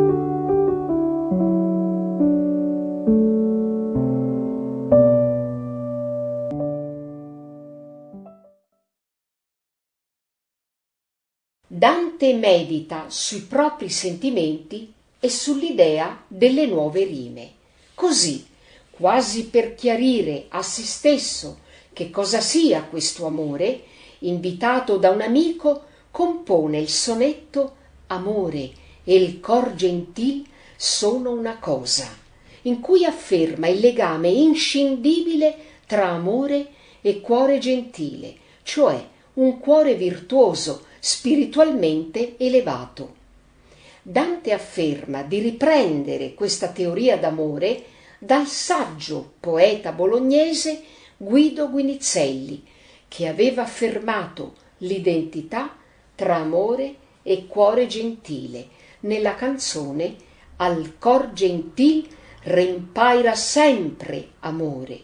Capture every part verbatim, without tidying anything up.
Dante medita sui propri sentimenti e sull'idea delle nuove rime. Così, quasi per chiarire a se stesso che cosa sia questo amore, invitato da un amico, compone il sonetto Amore e il cor gentil sono una cosa, in cui afferma il legame inscindibile tra amore e cuore gentile, cioè un cuore virtuoso, spiritualmente elevato. Dante afferma di riprendere questa teoria d'amore dal saggio poeta bolognese Guido Guinizelli, che aveva affermato l'identità tra amore e cuore gentile nella canzone Al cor gentil rempaira sempre amore.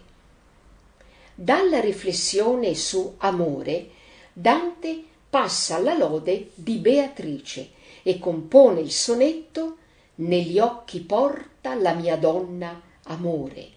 Dalla riflessione su amore, Dante passa alla lode di Beatrice e compone il sonetto Negli occhi porta la mia donna amore.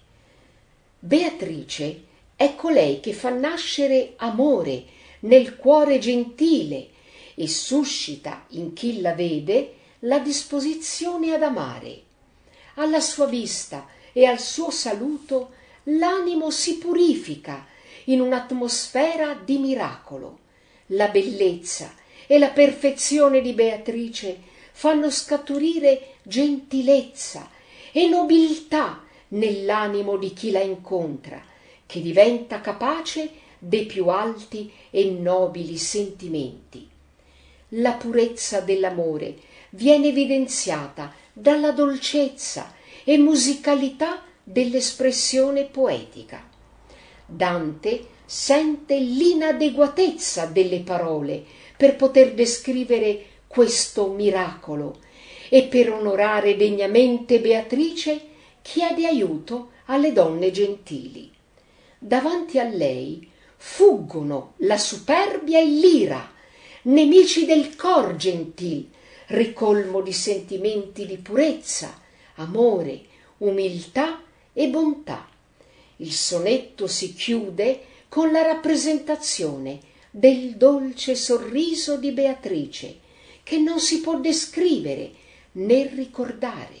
Beatrice è colei che fa nascere amore nel cuore gentile e suscita in chi la vede la disposizione ad amare. Alla sua vista e al suo saluto l'animo si purifica in un'atmosfera di miracolo. La bellezza e la perfezione di Beatrice fanno scaturire gentilezza e nobiltà nell'animo di chi la incontra, che diventa capace dei più alti e nobili sentimenti. La purezza dell'amore viene evidenziata dalla dolcezza e musicalità dell'espressione poetica. Dante sente l'inadeguatezza delle parole per poter descrivere questo miracolo e per onorare degnamente Beatrice chiede aiuto alle donne gentili. Davanti a lei fuggono la superbia e l'ira, nemici del cor gentil, ricolmo di sentimenti di purezza, amore, umiltà e bontà. Il sonetto si chiude con la rappresentazione del dolce sorriso di Beatrice, che non si può descrivere né ricordare.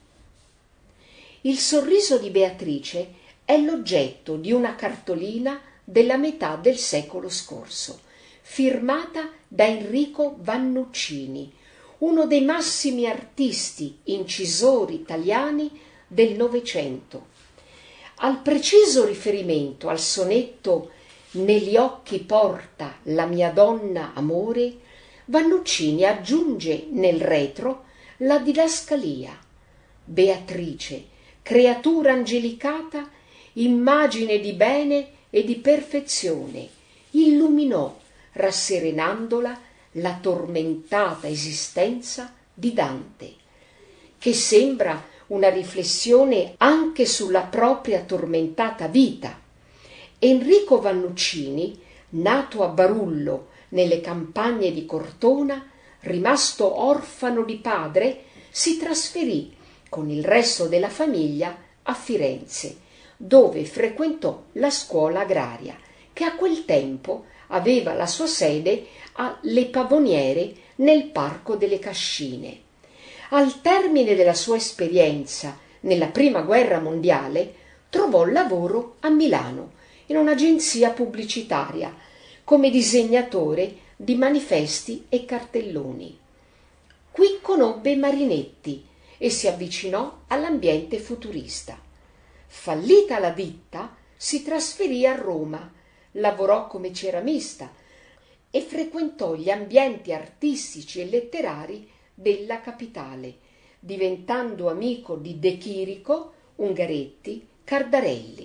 Il sorriso di Beatrice è l'oggetto di una cartolina della metà del secolo scorso, firmata da Enrico Vannuccini, uno dei massimi artisti incisori italiani del Novecento. Al preciso riferimento al sonetto Negli occhi porta la mia donna amore, Vannuccini aggiunge nel retro la didascalia: Beatrice, creatura angelicata, immagine di bene e di perfezione, illuminò, rasserenandola, la tormentata esistenza di Dante, che sembra una riflessione anche sulla propria tormentata vita. Enrico Vannuccini, nato a Barullo nelle campagne di Cortona, rimasto orfano di padre, si trasferì con il resto della famiglia a Firenze, dove frequentò la scuola agraria, che a quel tempo aveva la sua sede alle Pavoniere nel Parco delle Cascine. Al termine della sua esperienza nella Prima Guerra Mondiale trovò lavoro a Milano in un'agenzia pubblicitaria come disegnatore di manifesti e cartelloni. Qui conobbe Marinetti e si avvicinò all'ambiente futurista. Fallita la ditta, si trasferì a Roma, lavorò come ceramista e frequentò gli ambienti artistici e letterari della capitale, diventando amico di De Chirico, Ungaretti, Cardarelli.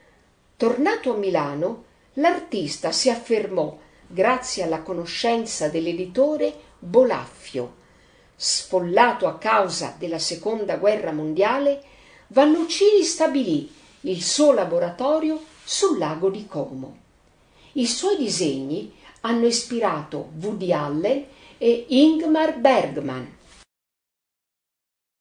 Tornato a Milano, l'artista si affermò grazie alla conoscenza dell'editore Bolaffio. Sfollato a causa della seconda guerra mondiale, Vannuccini stabilì il suo laboratorio sul lago di Como. I suoi disegni hanno ispirato Woody Allen e Ingmar Bergman.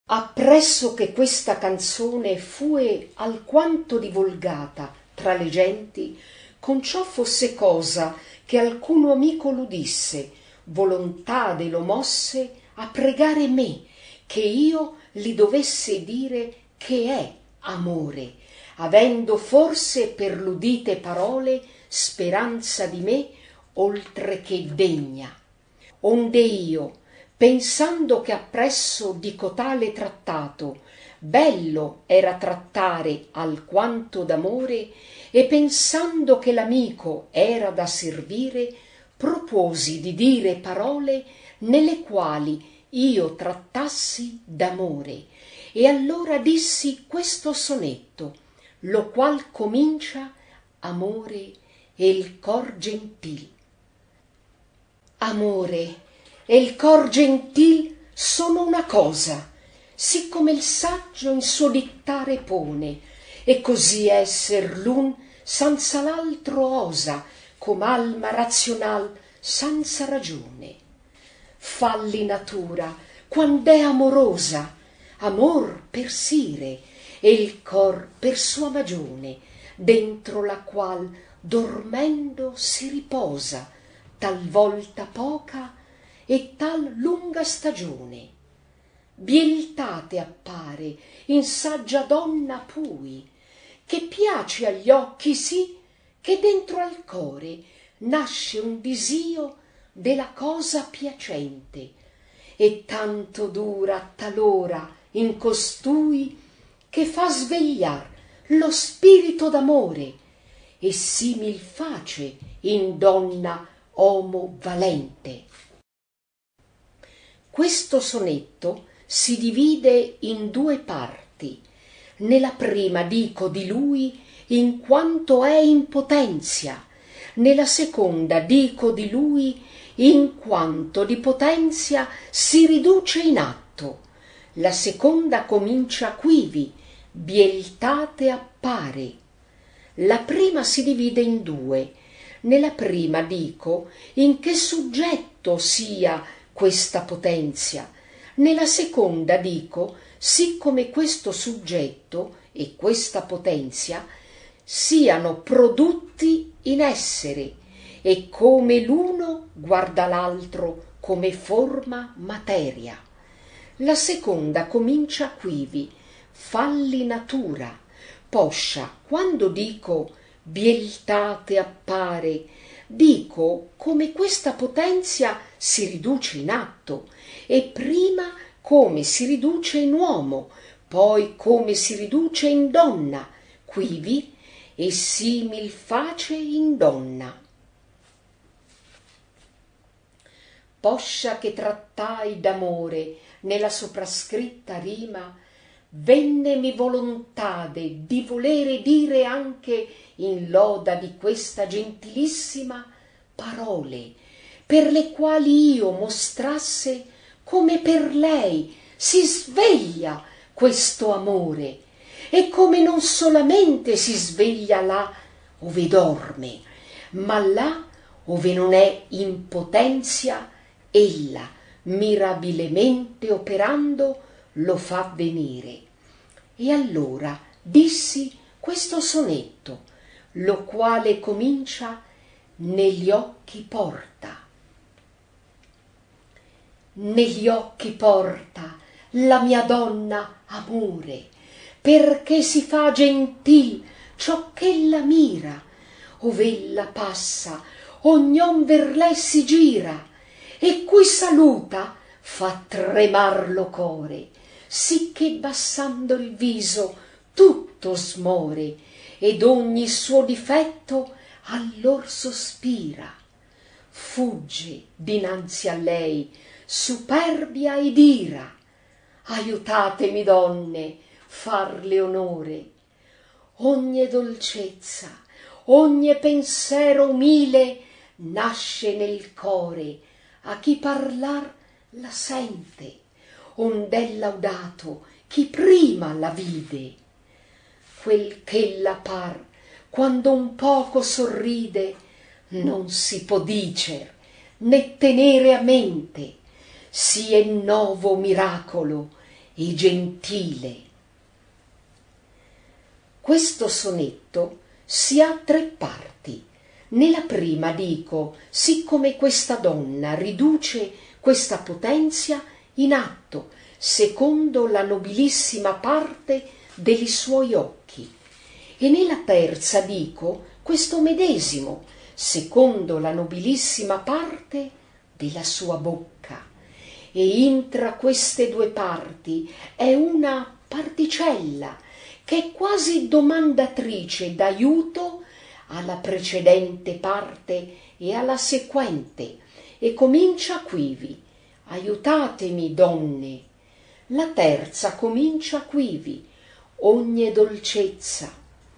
Appresso che questa canzone fue alquanto divulgata tra le genti, con ciò fosse cosa che alcuno amico l'udisse, volontade lo mosse a pregare me, che io li dovesse dire che è amore, avendo forse per l'udite parole speranza di me oltre che degna. Onde io, pensando che appresso di cotale trattato bello era trattare alquanto d'amore, e pensando che l'amico era da servire, proposi di dire parole nelle quali io trattassi d'amore, e allora dissi questo sonetto, lo qual comincia amore e il cor gentil. Amore e il cor gentil sono una cosa, siccome il saggio in suo dittare pone, e così esser l'un senza l'altro osa, com alma razional senza ragione. Falli natura quand'è amorosa, amor per sire, e il cor per sua magione, dentro la qual dormendo si riposa, talvolta poca e tal lunga stagione. Bieltate appare in saggia donna pui, che piace agli occhi sì, che dentro al core nasce un disio della cosa piacente, e tanto dura talora in costui che fa svegliar lo spirito d'amore, e simil face in donna omo valente. Questo sonetto si divide in due parti. Nella prima dico di lui in quanto è in potenzia, nella seconda dico di lui in quanto di potenzia si riduce in atto. La seconda comincia quivi, bieltate appare. La prima si divide in due. Nella prima dico in che soggetto sia questa potenzia, nella seconda dico siccome questo soggetto e questa potenzia siano prodotti in essere, e come l'uno guarda l'altro come forma materia. La seconda comincia quivi, falli natura, poscia quando dico bieltate appare, dico come questa potenzia si riduce in atto, e prima come si riduce in uomo, poi come si riduce in donna, quivi e simil face in donna. Poscia che trattai d'amore nella soprascritta rima, vennemi volontade di volere dire anche in loda di questa gentilissima parole, per le quali io mostrasse come per lei si sveglia questo amore, e come non solamente si sveglia là ove dorme, ma là ove non è in potenzia ella, mirabilemente operando, lo fa venire. E allora dissi questo sonetto, lo quale comincia negli occhi porta. Negli occhi porta la mia donna amore, perché si fa gentil ciò ch'ella mira, ov'ella passa ognon ver lei si gira, e cui saluta fa tremar lo core, sicché bassando il viso tutto smore, ed ogni suo difetto allor sospira. Fugge dinanzi a lei superbia ed ira, aiutatemi donne farle onore. Ogni dolcezza, ogni pensiero umile nasce nel core a chi parlar la sente, ond'è laudato chi prima la vide. Quel ch'ella par quando un poco sorride non si può dicer né tenere a mente, sì è novo miracolo e gentile. Questo sonetto si ha tre parti. Nella prima dico, siccome questa donna riduce questa potenzia in atto, secondo la nobilissima parte dei suoi occhi. E nella terza dico, questo medesimo, secondo la nobilissima parte della sua bocca. E intra queste due parti è una particella che è quasi domandatrice d'aiuto alla precedente parte e alla sequente, e comincia quivi: aiutatemi, donne. La terza comincia quivi: ogne dolcezza.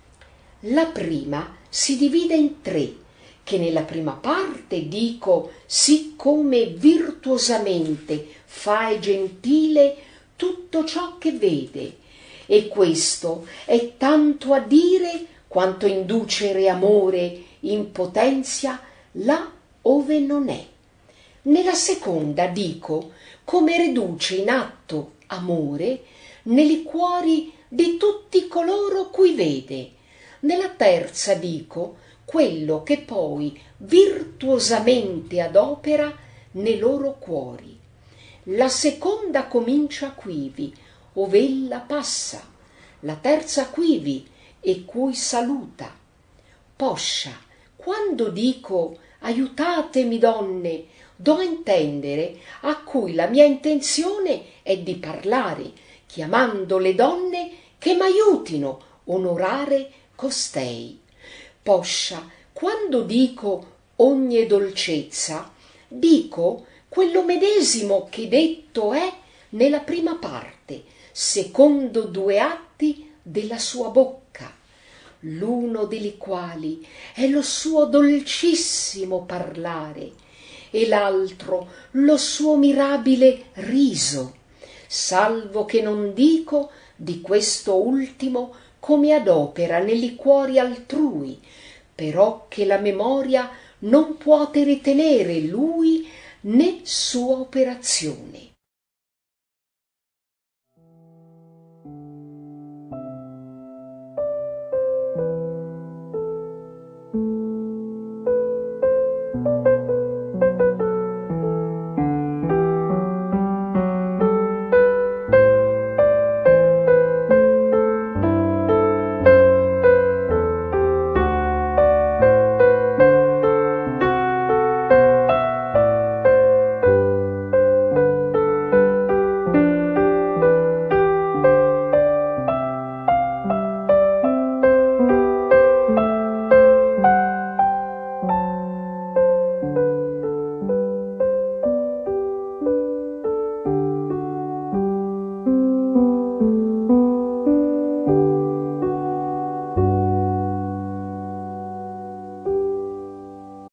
La prima si divide in tre, che nella prima parte dico, siccome virtuosamente fa gentile tutto ciò che vede, e questo è tanto a dire quanto inducere amore in potenzia là ove non è. Nella seconda dico, come riduce in atto amore nei cuori di tutti coloro cui vede. Nella terza dico, quello che poi virtuosamente adopera nei loro cuori. La seconda comincia quivi, ov'ella passa, la terza quivi, e cui saluta. Poscia, quando dico aiutatemi, donne, do a intendere a cui la mia intenzione è di parlare, chiamando le donne che m'aiutino onorare costei. Poscia, quando dico ogne dolcezza, dico quello medesimo che detto è nella prima parte, secondo due atti della sua bocca, l'uno dei quali è lo suo dolcissimo parlare e l'altro lo suo mirabile riso, salvo che non dico di questo ultimo come adopera nei cuori altrui, però che la memoria non puote ritenere lui né sua operazione.